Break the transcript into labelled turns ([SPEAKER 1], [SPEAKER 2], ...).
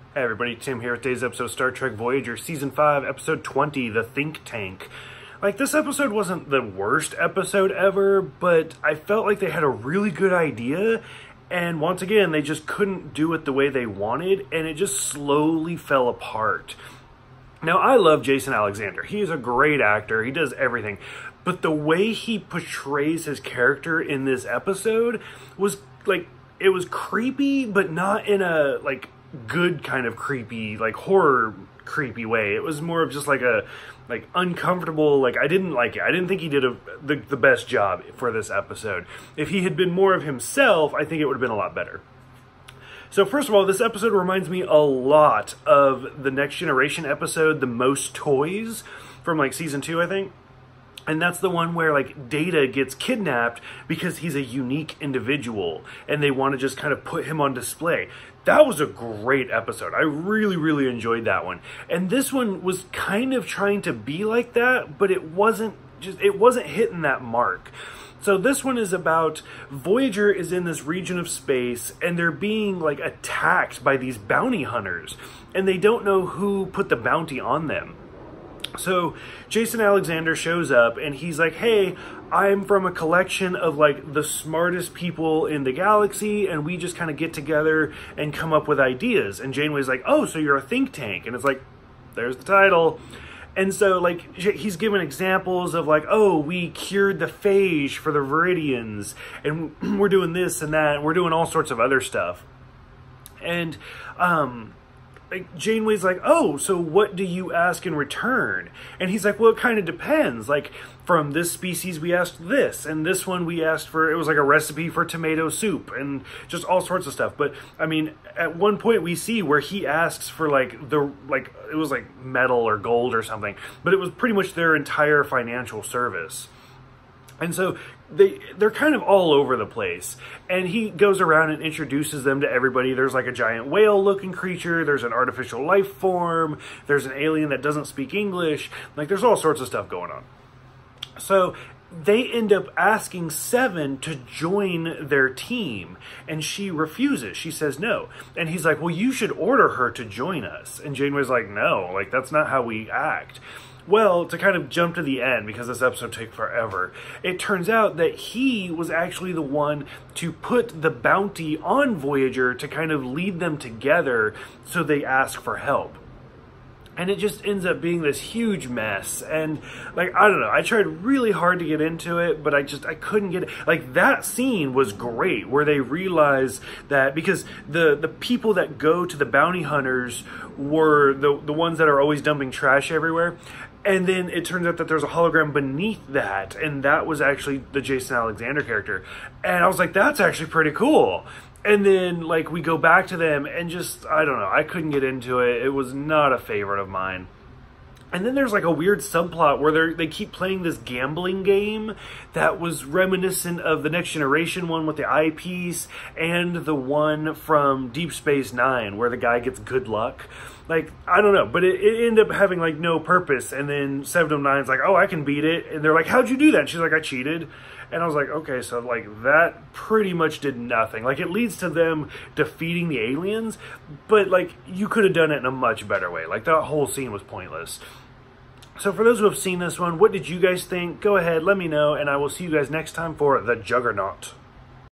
[SPEAKER 1] Hey everybody, Tim here with today's episode of Star Trek Voyager, Season 5, Episode 20, The Think Tank. Like, this episode wasn't the worst episode ever, but I felt like they had a really good idea, and once again, they just couldn't do it the way they wanted, and it just slowly fell apart. Now, I love Jason Alexander. He is a great actor. He does everything. But the way he portrays his character in this episode was, like, it was creepy, but not in a, like, good kind of creepy, like horror creepy way. It was more of just like a uncomfortable, like I didn't like it. I didn't think he did the best job for this episode. If he had been more of himself, I think it would have been a lot better. So first of all, this episode reminds me a lot of the Next Generation episode, The Most Toys, from like season 2, I think. And that's the one where, like, Data gets kidnapped because he's a unique individual, and they want to just kind of put him on display. That was a great episode. I really, really enjoyed that one. And this one was kind of trying to be like that, but it wasn't hitting that mark. So this one is about Voyager is in this region of space, and they're being, like, attacked by these bounty hunters, and they don't know who put the bounty on them. So Jason Alexander shows up and he's like, hey, I'm from a collection of like the smartest people in the galaxy, and we just kind of get together and come up with ideas. And Janeway's like, oh, so you're a think tank. And it's like, there's the title. And so like he's given examples of like, oh, we cured the phage for the Viridians, and we're doing this and that, and we're doing all sorts of other stuff. And like Janeway's like, oh, so what do you ask in return? And he's like, well, it kind of depends. Like, from this species we asked this, and this one we asked for, it was like a recipe for tomato soup, and just all sorts of stuff. But, I mean, at one point we see where he asks for, like, it was like metal or gold or something, but it was pretty much their entire financial service. And so they're kind of all over the place. And he goes around and introduces them to everybody. There's like a giant whale-looking creature. There's an artificial life form. There's an alien that doesn't speak English. Like, there's all sorts of stuff going on. So they end up asking Seven to join their team. And she refuses. She says no. And he's like, well, you should order her to join us. And Janeway's like, no, like, that's not how we act. Well, to kind of jump to the end, because this episode takes forever, it turns out that he was actually the one to put the bounty on Voyager to kind of lead them together so they ask for help. And it just ends up being this huge mess. And, like, I don't know, I tried really hard to get into it, but I couldn't get it. Like, that scene was great, where they realize that, because the people that go to the bounty hunters were the ones that are always dumping trash everywhere. And then it turns out that there's a hologram beneath that, and that was actually the Jason Alexander character. And I was like, that's actually pretty cool. And then, like, we go back to them, and just, I don't know, I couldn't get into it. It was not a favorite of mine. And then there's, like, a weird subplot where they keep playing this gambling game that was reminiscent of the Next Generation one with the eyepiece, and the one from Deep Space Nine where the guy gets good luck. Like, I don't know, but it ended up having, like, no purpose. And then 709's like, oh, I can beat it. And they're like, how'd you do that? And she's like, I cheated. And I was like, okay, so, like, that pretty much did nothing. Like, it leads to them defeating the aliens, but, like, you could have done it in a much better way. Like, that whole scene was pointless. So for those who have seen this one, what did you guys think? Go ahead, let me know, and I will see you guys next time for The Juggernaut.